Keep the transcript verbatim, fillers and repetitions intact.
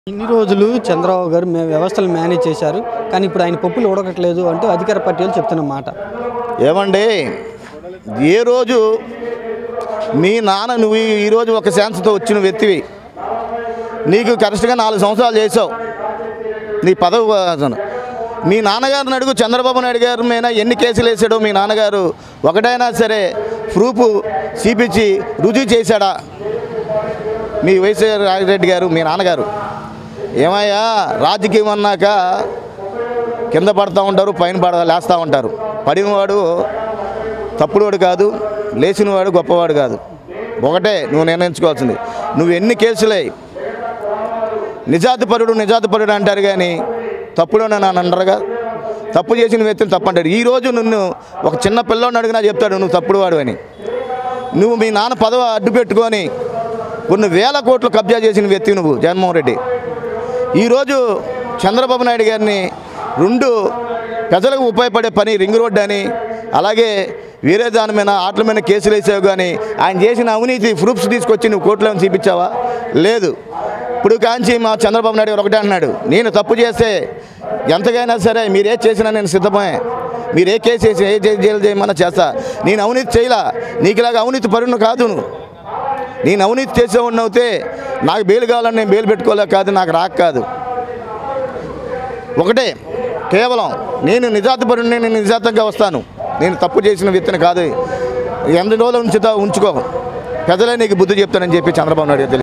ఇన్ని రోజులు చంద్రబాబు గారు మే వ్యవస్థలు మేనేజ్ చేశారు. కానీ ఇప్పుడు ఆయన పప్పులు ఉడకట్లేదు అంటూ అధికార పార్టీలు చెప్తున్న మాట. ఏమండి, ఏ రోజు మీ నాన్న నువ్వు ఈరోజు ఒక ఛాన్స్తో వచ్చిన వ్యక్తివి, నీకు కరెక్ట్గా నాలుగు సంవత్సరాలు చేసావు నీ పదవి. మీ నాన్నగారిని అడుగు, చంద్రబాబు నాయుడు గారి మీద ఎన్ని కేసులు వేసాడో మీ నాన్నగారు ఒకటైనా సరే ప్రూఫ్ చూపించి రుజువు చేశాడా? మీ వైఎస్ రాజరెడ్డి గారు మీ నాన్నగారు ఏమయ్యా, రాజకీయం అన్నాక కింద పడుతూ ఉంటారు, పైన పడ లేస్తూ ఉంటారు. పడినవాడు తప్పుడువాడు కాదు, లేచినవాడు గొప్పవాడు కాదు. ఒకటే నువ్వు నిర్ణయించుకోవాల్సింది, నువ్వు ఎన్ని కేసులే నిజాతిపరుడు నిజాతిపరుడు అంటారు, కానీ తప్పుడునే నన్ను అంటారుగా. తప్పు చేసిన వ్యక్తిని తప్పు అంటాడు. ఈరోజు నిన్ను ఒక చిన్న పిల్లోని అడిగినా చెప్తాడు నువ్వు తప్పుడువాడు అని. నువ్వు మీ నాన్న పదవి అడ్డు పెట్టుకొని కొన్ని వేల కోట్లు కబ్జా చేసిన వ్యక్తి నువ్వు జగన్మోహన్ రెడ్డి. ఈరోజు చంద్రబాబు నాయుడు గారిని రెండు ప్రజలకు ఉపయోగపడే పని రింగ్ రోడ్డు అని, అలాగే వేరే దాని మీద ఆటల మీద కేసులు వేసావు, కానీ ఆయన చేసిన అవినీతి ప్రూఫ్స్ తీసుకొచ్చి నువ్వు కోర్టులో చూపించావా? లేదు. ఇప్పుడు కాంచి మా చంద్రబాబు నాయుడు గారు ఒకటే అన్నాడు, నేను తప్పు చేస్తే ఎంతకైనా సరే మీరు ఏ చేసినా నేను సిద్ధమే, మీరు ఏ కేసు చేసి ఏ జైలు చేయమన్నా చేస్తా. నేను అవినీతి చేయలా, నీకులాగా అవినీతి పరుణ్ణి కాదు నువ్వు. నేను అవినీతి చేసేవాడిని అవుతే నాకు బెయిల్ కావాలని నేను బెయిల్ పెట్టుకోలేక కాదు, నాకు రాక కాదు. ఒకటే కేవలం నేను నిజాతిపరుణ్ణి, నేను నిజాతంగా వస్తాను, నేను తప్పు చేసిన వ్యక్తిని కాదు. ఎన్ని రోజుల ఉంచుతా ఉంచుకో, ప్రజలే నీకు బుద్ధి చెప్తానని చెప్పి చంద్రబాబు నాయుడు